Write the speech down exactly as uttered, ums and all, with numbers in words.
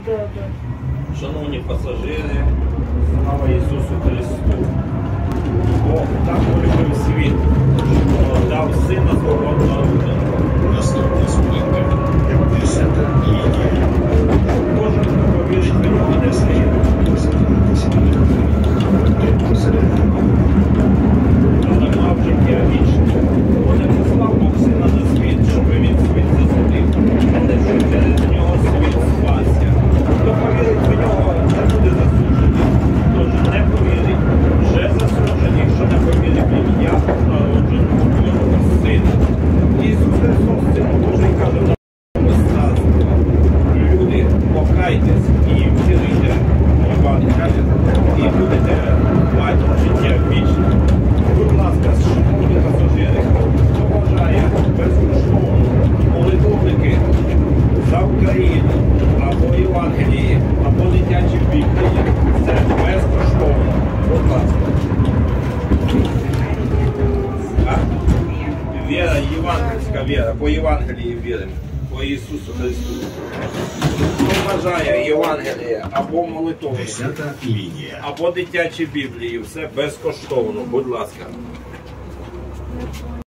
Да, да. Шановні пасажири, слава Ісусу Христу! Бог так полюбив світ, що дав Сина свого одного. Наступна зупинка. Десята лінія. Кожен, хто повірить в нього, не згине. Але мав життя вічне. Бо не послав Бог Сина на світ, щоб він світ засудив, але що через нього світ спасся. Хто повірить в нього, не буде засуджений. Хто ж не повірить, вже засуджений, що не повірить в ім'я народженого Божого Сина. Ісус Христос, Син Божий, каже нам царство. Люди, покайтесь і вірите в Євангеліє, і будете мати життя вічне. Будь ласка, шановні пасажири, хто бажає безкоштовно молитовники за Україну, або Євангелії, або дитячі Біблії, це безкоштовно. Будь ласка. А? Віра, євангельська віра, по Євангелії віримо, по Ісусу Христу. Хто бажає Євангеліє, або молитовники, Десята лінія. або дитячі Біблії, все безкоштовно, будь ласка.